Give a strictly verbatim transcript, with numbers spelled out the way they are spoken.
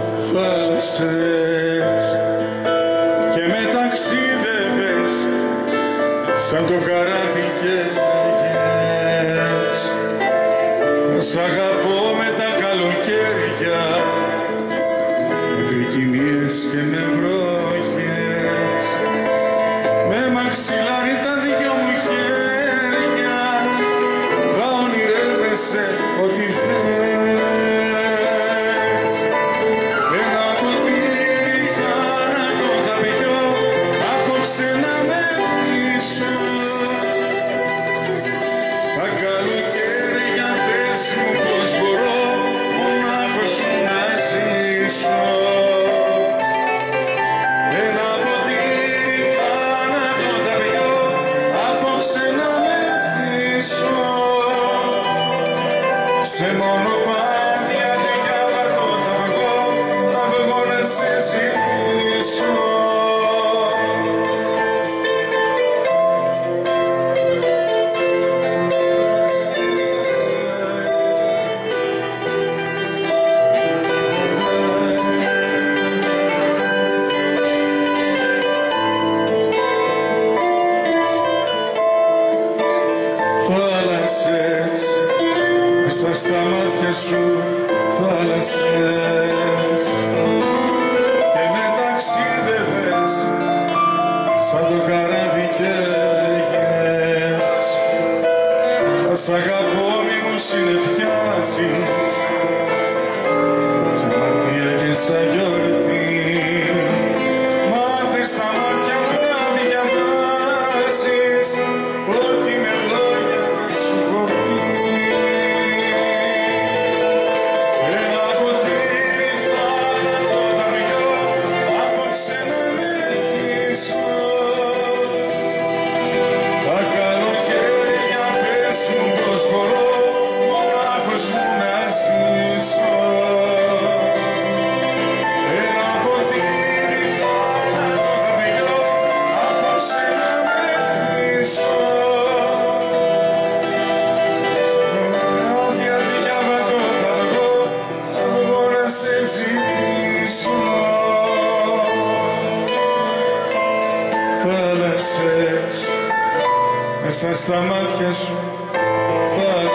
θάλασσες και με ταξίδευες σαν το καράβι και λέγες θα σ' αγαπώ με τα καλοκαίρια, με τρικυμίες και με βροχές, με μαξιλάρι τα δυο μου χέρια θα ονειρεύεσαι ό,τι θες. Ένα ποτήρι θάνατο θα πιω απόψε να με πείσω. Τα καλοκαίρια πες μου πως μπορώ μονάχος σου να ζήσω. Ένα ποτήρι θάνατο θα πιω απόψε να με πείσω. Σε μονοπάτια τέτοια βατώ θα βγω, θα βγω να σε ζητήσω. Θάλασσες, μέσα στα μάτια σου θάλασσες και με ταξίδευες σαν το καράβι και λέγες θα σ' αγαπώ μη μου συνεφιάζεις σε αμαρτία και σαν γιορτή. Μάθε στα μάτια μου να διαβάζεις ό,τι με λόγια σου έχω πει. Ένα ποτήρι θάνατο θα πιω απόψε να με πείσω. Τα καλοκαίρια πες μου πως μπορώ μονάχος μου να ζήσω. Ένα ποτήρι θάνατο θα πιω απόψε να με πείσω. Άδεια διάβατο θα βγω, θα βγω να σε ζητήσω. Θάλασσες, μέσα στα μάτια σου θάλασσες.